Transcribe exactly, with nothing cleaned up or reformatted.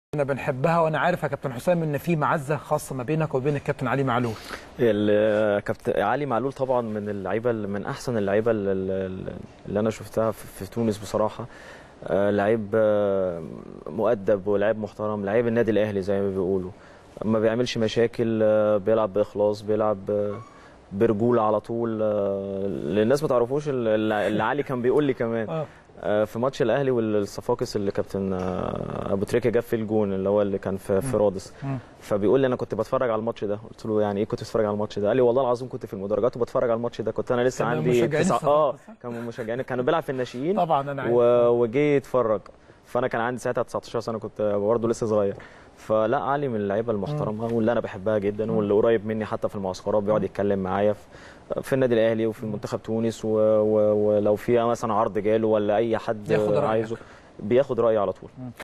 احنا بنحبها، وانا عارف يا كابتن حسام ان في معزه خاصه ما بينك وبين الكابتن علي معلول. الكابتن علي معلول طبعا من اللعيبه، من احسن اللعيبه اللي انا شفتها في تونس بصراحه. لعيب مؤدب ولاعيب محترم، لعيب النادي الاهلي زي ما بيقولوا، ما بيعملش مشاكل، بيلعب باخلاص، بيلعب برجوله على طول. للناس ما تعرفوش اللي علي كان بيقول لي كمان في ماتش الاهلي والصفاقس اللي كابتن ابو تريكه جاب فيه الجون، اللي هو اللي كان في في رادس. فبيقول لي انا كنت بتفرج على الماتش ده. قلت له يعني ايه كنت بتتفرج على الماتش ده؟ قال لي والله العظيم كنت في المدرجات وبتفرج على الماتش ده. كنت انا لسه عندي تسعة اه كانوا مشجعين، كانوا بيلعب في الناشئين طبعا انا عارف، وجه يتفرج. فانا كان عندي ساعتها تسعتاشر سنه، كنت برضه لسه صغير. فلا، علي من اللعيبه المحترمه واللي انا بحبها جدا، واللي قريب مني حتى في المعسكرات، بيقعد يتكلم معايا في النادي الاهلي وفي منتخب تونس، ولو في مثلا عرض جاله ولا اي حد عايزه بياخد رايي على طول.